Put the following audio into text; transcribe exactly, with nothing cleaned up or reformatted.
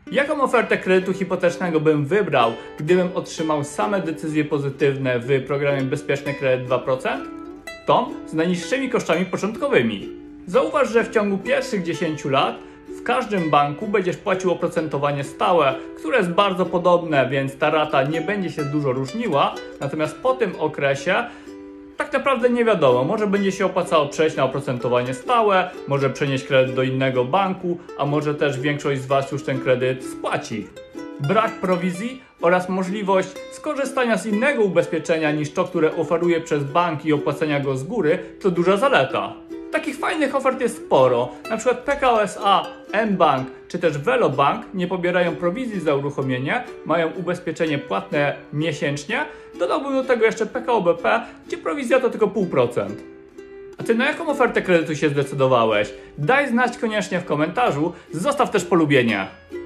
Jaką ofertę kredytu hipotecznego bym wybrał, gdybym otrzymał same decyzje pozytywne w programie Bezpieczny Kredyt dwa procent? Tą z najniższymi kosztami początkowymi. Zauważ, że w ciągu pierwszych dziesięciu lat w każdym banku będziesz płacił oprocentowanie stałe, które jest bardzo podobne, więc ta rata nie będzie się dużo różniła, natomiast po tym okresie tak naprawdę nie wiadomo, może będzie się opłacało przejść na oprocentowanie stałe, może przenieść kredyt do innego banku, a może też większość z Was już ten kredyt spłaci. Brak prowizji oraz możliwość skorzystania z innego ubezpieczenia niż to, które oferuje przez bank i opłacenia go z góry, to duża zaleta. Takich fajnych ofert jest sporo, na przykład P K O S A, mBank czy też VeloBank nie pobierają prowizji za uruchomienie, mają ubezpieczenie płatne miesięcznie, dodałbym do tego jeszcze P K O B P, gdzie prowizja to tylko pół procent. A Ty na jaką ofertę kredytu się zdecydowałeś? Daj znać koniecznie w komentarzu, zostaw też polubienie.